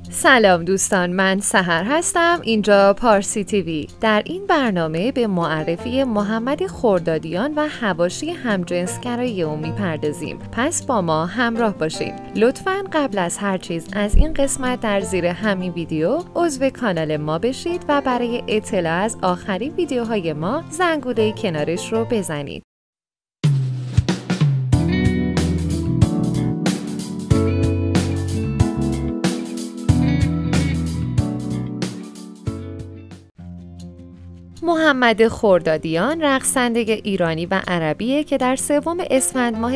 سلام دوستان، من سحر هستم. اینجا پارسی تیوی. در این برنامه به معرفی محمد خردادیان و حواشی همجنسگرایی او میپردازیم. پس با ما همراه باشید. لطفاً قبل از هر چیز از این قسمت در زیر همین ویدیو عضو کانال ما بشید و برای اطلاع از آخرین ویدیوهای ما زنگوله کنارش رو بزنید. محمد خردادیان رقصنده ایرانی و عربیه که در 3 اسفند ماه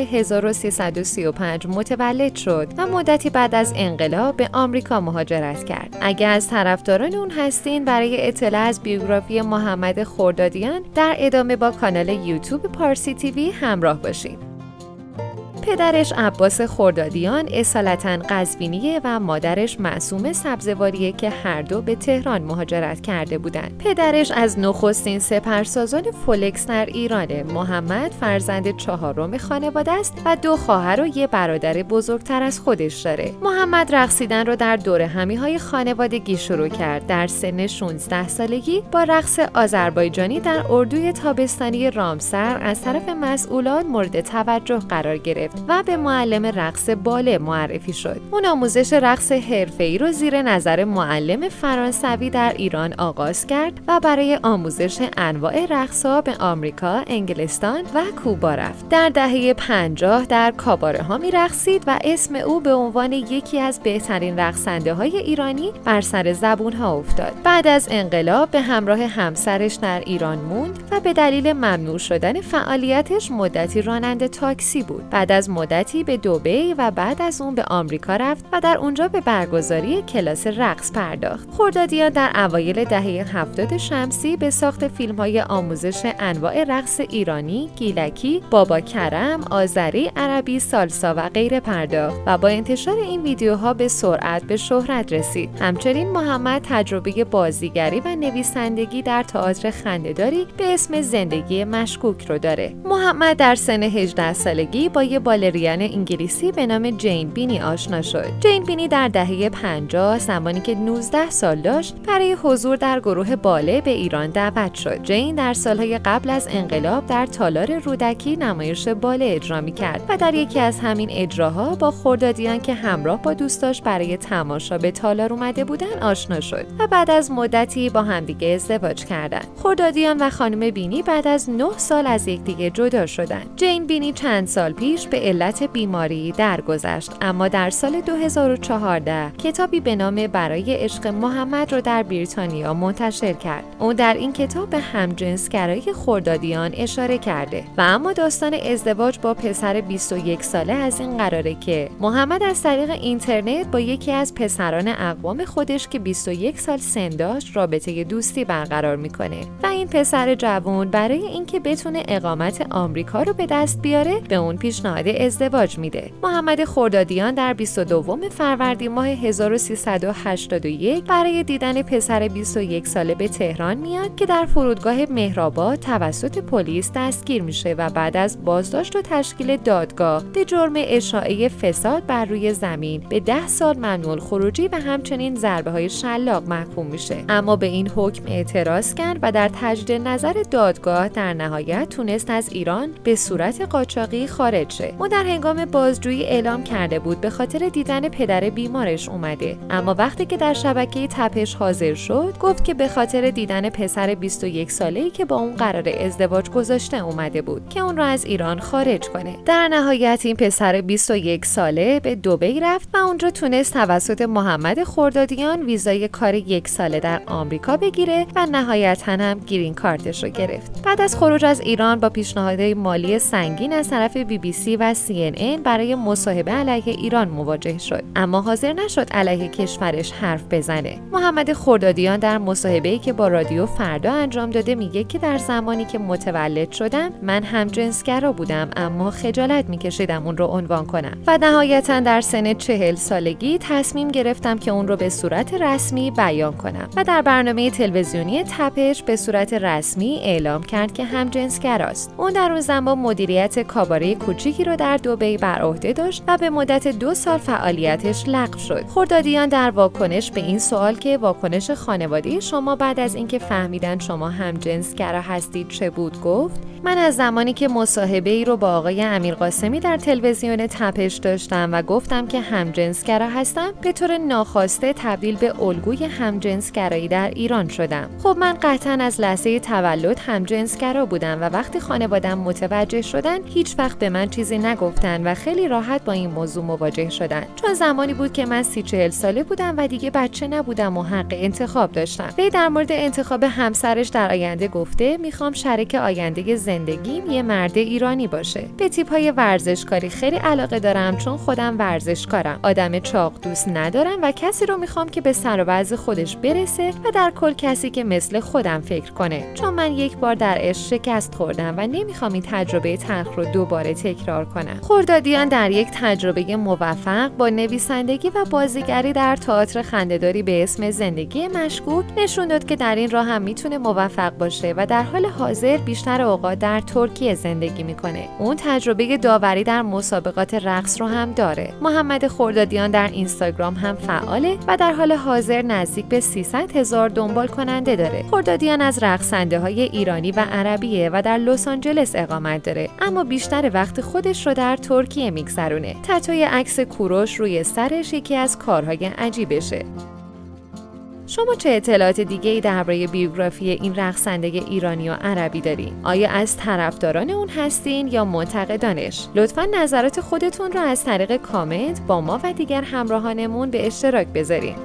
1335 متولد شد و مدتی بعد از انقلاب به آمریکا مهاجرت کرد. اگه از طرفداران اون هستین، برای اطلاع از بیوگرافی محمد خردادیان در ادامه با کانال یوتیوب پارسی تیوی همراه باشید. پدرش عباس خردادیان اصالتاً قزوینیه و مادرش معصومه سبزواریه که هر دو به تهران مهاجرت کرده بودند. پدرش از نخستین سپرسازان فولکس در ایرانه. محمد فرزند 4م خانواده است و 2 خواهر و 1 برادر بزرگتر از خودش داره. محمد رقصیدن رو در دوره همیهای خانوادگی شروع کرد. در سن 16 سالگی با رقص آذربایجانی در اردوی تابستانی رامسر از طرف مسئولان مورد توجه قرار گرفت و به معلم رقص باله معرفی شد. اون آموزش رقص حرفه‌ای رو زیر نظر معلم فرانسوی در ایران آغاز کرد و برای آموزش انواع رقص‌ها به آمریکا، انگلستان و کوبا رفت. در دهه 50 در کاباره ها می‌رقصید و اسم او به عنوان یکی از بهترین رقصنده‌های ایرانی بر سر زبون‌ها افتاد. بعد از انقلاب به همراه همسرش در ایران موند و به دلیل ممنوع شدن فعالیتش مدتی راننده تاکسی بود. بعد از مدتی به دبی و بعد از اون به آمریکا رفت و در اونجا به برگزاری کلاس رقص پرداخت. خردادیان در اوایل دهه 70 شمسی به ساخت فیلم‌های آموزش انواع رقص ایرانی، گیلکی، بابا کرم، آذری، عربی، سالسا و غیره پرداخت و با انتشار این ویدیوها به سرعت به شهرت رسید. همچنین محمد تجربه بازیگری و نویسندگی در تئاتر خنده‌داری به اسم زندگی مشکوک رو داره. محمد در سن 18 سالگی با یه بالرین انگلیسی به نام جین بینی آشنا شد. جین بینی در دهه 50 زمانی که 19 سال داشت برای حضور در گروه باله به ایران دعوت شد. جین در سالهای قبل از انقلاب در تالار رودکی نمایش باله اجرا می‌کرد و در یکی از همین اجراها با خردادیان که همراه با دوستاش برای تماشا به تالار اومده بودن آشنا شد و بعد از مدتی با همدیگه ازدواج کردند. خردادیان و خانم بینی بعد از 9 سال از یکدیگه جدا شدند. جین بینی چند سال پیش به علت بیماری درگذشت، اما در سال 2014 کتابی به نام برای عشق محمد را در بریتانیا منتشر کرد. او در این کتاب به همجنسگرایی خردادیان اشاره کرده و اما داستان ازدواج با پسر 21 ساله از این قراره که محمد از طریق اینترنت با یکی از پسران اقوام خودش که 21 سال سن داشت رابطه دوستی برقرار میکنه و این پسر جوان برای اینکه بتونه اقامت آمریکا رو به دست بیاره به اون پیشنهاد ازدواج میده. محمد خردادیان در 22 فروردین ماه 1381 برای دیدن پسر 21 ساله به تهران میاد که در فرودگاه مهرآباد توسط پلیس دستگیر میشه و بعد از بازداشت و تشکیل دادگاه به جرم اشاعه فساد بر روی زمین به 10 سال ممنوع الخروجی و همچنین ضربه‌های شلاق محکوم میشه. اما به این حکم اعتراض کرد و در تجدید نظر دادگاه در نهایت تونست از ایران به صورت قاچاقی خارج شه. او در هنگام بازجویی اعلام کرده بود به خاطر دیدن پدر بیمارش اومده، اما وقتی که در شبکه تپش حاضر شد گفت که به خاطر دیدن پسر 21 ساله‌ای که با اون قرار ازدواج گذاشته اومده بود که اون را از ایران خارج کنه. در نهایت این پسر 21 ساله به دبی رفت و اونجا تونست توسط محمد خردادیان ویزای کار 1 ساله در آمریکا بگیره و نهایتاً هم گرین کارتش رو گرفت. بعد از خروج از ایران با پیشنهادهای مالی سنگین از طرف BBC و CNN برای مصاحبه علیه ایران مواجه شد، اما حاضر نشد علیه کشورش حرف بزنه. محمد خردادیان در مصاحبه‌ای که با رادیو فردا انجام داده میگه که در زمانی که متولد شدم من همجنسگرا بودم، اما خجالت میکشیدم اون رو عنوان کنم و نهایتاً در سن 40 سالگی تصمیم گرفتم که اون رو به صورت رسمی بیان کنم و در برنامه تلویزیونی تپش به صورت رسمی اعلام کرد که همجنسگراست. اون در اون زمان مدیریت کاباره کوچیکی رو رو در دبی بر عهده داشت و به مدت 2 سال فعالیتش لغو شد. خردادیان در واکنش به این سوال که واکنش خانواده شما بعد از اینکه فهمیدن شما همجنسگرا هستید چه بود، گفت: من از زمانی که مصاحبه‌ای رو با آقای امیرقاسمی در تلویزیون تپش داشتم و گفتم که همجنسگرا هستم، به طور ناخواسته تبدیل به الگوی همجنسگرایی در ایران شدم. خب من قطعاً از لحظه تولد همجنسگرا بودم و وقتی خانواده‌ام متوجه شدن هیچ وقت به من چیزی نگفتن و خیلی راحت با این موضوع مواجه شدن. چون زمانی بود که من 30-40 ساله بودم و دیگه بچه نبودم و حق انتخاب داشتم. وی در مورد انتخاب همسرش در آینده گفته: میخوام شریک آینده زندگیم یه مرد ایرانی باشه. به تیپ‌های ورزشکاری خیلی علاقه دارم چون خودم ورزشکارم. آدم چاق دوست ندارم و کسی رو میخوام که به سر و وضع خودش برسه و در کل کسی که مثل خودم فکر کنه. چون من یک بار در عشق شکست خوردم و نمیخوام این تجربه تلخ رو دوباره تکرار کنم. خردادیان در یک تجربه موفق با نویسندگی و بازیگری در تئاتر خنده‌داری به اسم زندگی مشکوک نشون داد که در این راه هم میتونه موفق باشه و در حال حاضر بیشتر اوقات در ترکیه زندگی میکنه. اون تجربه داوری در مسابقات رقص رو هم داره. محمد خردادیان در اینستاگرام هم فعاله و در حال حاضر نزدیک به 300,000 دنبال کننده داره. خردادیان از رقصنده‌های ایرانی و عربیه و در لس آنجلس اقامت داره، اما بیشتر وقت خودش رو در ترکیه میگذرونه. تتوی عکس کوروش روی سرش یکی از کارهای عجیبشه. شما چه اطلاعات دیگه‌ای درباره بیوگرافی این رقصنده ایرانی و عربی دارین؟ آیا از طرفداران اون هستین یا منتقدانش؟ لطفاً نظرات خودتون رو از طریق کامنت با ما و دیگر همراهانمون به اشتراک بذارین.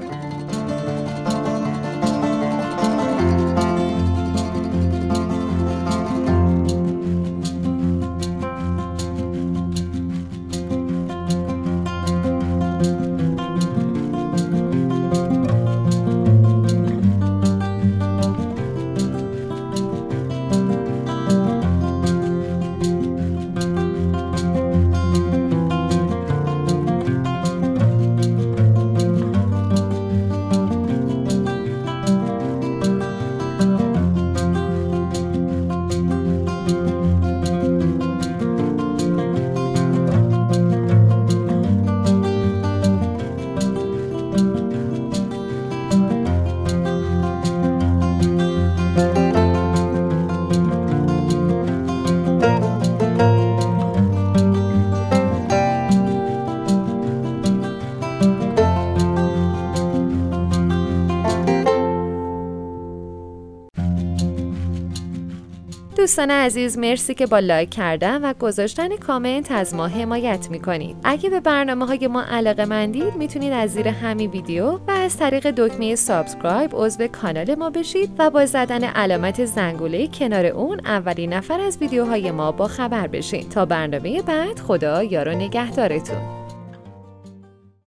دوستان عزیز، مرسی که با لایک کردن و گذاشتن کامنت از ما حمایت میکنید. اگه به برنامه‌های ما علاقه‌مندید میتونید از زیر همین ویدیو و از طریق دکمه سابسکرایب عضو کانال ما بشید و با زدن علامت زنگوله کنار اون اولین نفر از ویدیوهای ما با خبر بشین. تا برنامه بعد، خدا یار و نگهدارتون.